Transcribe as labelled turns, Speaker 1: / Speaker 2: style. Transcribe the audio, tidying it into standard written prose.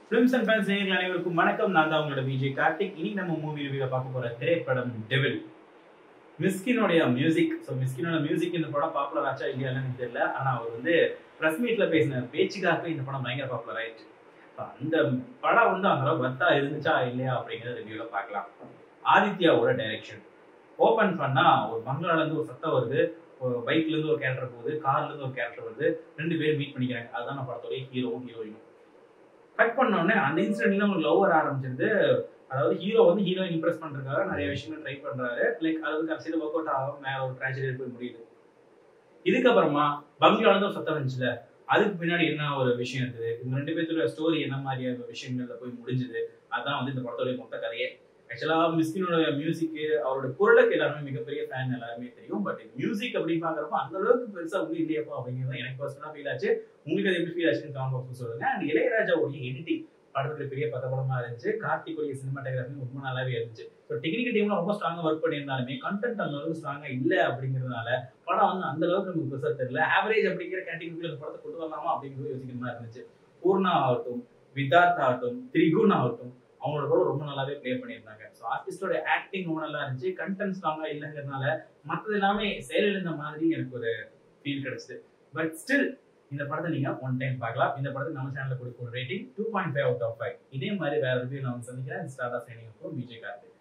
Speaker 1: Films and fans நேயர்கள் அனைவருக்கும் வணக்கம். நான் தான் உங்களோட விஜய் கார்த்திக். இன்னைக்கு நம்ம மூவி ரிவ்யூல பார்க்க போற திரைப்படம் டெவில். மிஸ்கினோட மியூசிக். மிஸ்கினோட மியூசிக் இந்த படம் பாப்புலர் ஆச்சா இல்லையான்னு எனக்கு தெரியல. ஆனா அவர் பிரஸ் மீட்ல பேசின பேச்சுக்காக இந்த படம் பயங்கர பாப்புலர் ஆயிடுச்சு. அந்த படம் அந்த அளவுக்கு வர்த்தா இருந்துச்சா இல்லையா அப்படிங்கிறத ரிவ்யூல பார்க்கலாம். ஆதித்யாவோட டைரக்ஷன். ஓபன் பண்ணா ஒரு பங்களால இருந்து ஒரு சத்தம் வருது, ஒரு பைக்ல இருந்து ஒரு கேரக்டர் போகுது, கார்ல இருந்து ஒரு கேரக்டர் வருது, ரெண்டு பேரும் மீட் பண்ணிக்கிறாங்க. அதுதான் நான் படத்தோட ஹீரோவும் ஹீரோயினும். கட் பண்ண உடனே அந்த இன்சிடென்ட்ல உங்களுக்கு லவ் வர ஆரம்பிச்சிருது. அதாவது ஹீரோ ஹீரோயின் இம்ப்ரெஸ் பண்றதுக்காக நிறைய விஷயங்கள் ட்ரை பண்றாரு. லைக் அது கடைசியில் ஒர்க் அவுட் ஆகும், மேல ஒரு ட்ராஜடி போய் முடியுது. இதுக்கப்புறமா பங்களால ஒரு சத்தம் வந்துச்சுல, அதுக்கு பின்னாடி என்ன ஒரு விஷயம் இருக்குது, இந்த ரெண்டு பேர்த்தோட ஸ்டோரி என்ன மாதிரியான விஷயங்கள்ல போய் முடிஞ்சுது, அதான் இந்த படத்தோட மொத்த கதையே. ஆக்சுவலா மிஸ்கினோட மியூசிக், அவரோட குரலுக்கு எல்லாருமே மிகப்பெரிய ஃபேன், எல்லாருமே தெரியும். பட் மியூசிக் அப்படின்னு பாக்குறப்ப அந்த அளவுக்கு பெருசா இல்லையப்பா அப்படிங்கிறது எனக்கு பர்சனலா ஃபீல் ஆச்சு. உங்களுக்கு அது எப்படி ஃபீல் ஆச்சுன்னு கமெண்ட் பாக்ஸ்ல சொல்லுங்க. அண்ட் இளையராஜாவுடைய எடிட்டிங் படத்துல பெரிய படமா இருந்துச்சு. கார்த்திகோடைய சினிமாட்டோகிராஃபி ரொம்ப நல்லாவே இருந்துச்சு. டெக்னிக்கல் டீம்ல ரொம்ப ஸ்ட்ராங்கா ஒர்க் பண்ணியிருந்தாலுமே கண்டென்ட் அந்த அளவுக்கு ஸ்ட்ராங்கா இல்ல அப்படிங்கிறதுனால படம் அந்த அளவுக்கு நமக்கு பெருசா தெரியல. ஆவரேஜ் அப்படிங்கிற கேட்டகரிக்குள்ள இந்த படத்தை கொண்டு வரலாமா அப்படிங்கிறது யோசிக்கிற மாதிரி இருந்துச்சு. பூர்ணா ஆகட்டும், விதார்த் ஆகட்டும், திரிகுன் ஆகட்டும், அவங்களோட ரோல் ரொம்ப நல்லாவே பிளே பண்ணியிருந்தாங்க. ஸோ ஆர்டிஸ்டோட ஆக்டிங் ரொம்ப நல்லா இருந்துச்சு. கண்டென்ட் ஸ்ட்ராங்கா இல்லைங்கிறதுனால மற்றது எல்லாமே செயலிழந்த மாதிரி எனக்கு ஒரு ஃபீல் கிடைச்சது. பட் ஸ்டில் இந்த படத்தை நீங்க ஒன் டைம் பார்க்கலாம். இந்த படத்துக்கு நம்ம சேனல்ல கொடுக்க ஒரு ரேட்டிங் 2.5 out of 5. இதே மாதிரி வேற ரிவ்யூ நான் சந்திக்கிறேன். Start of shining Vijay Karthik.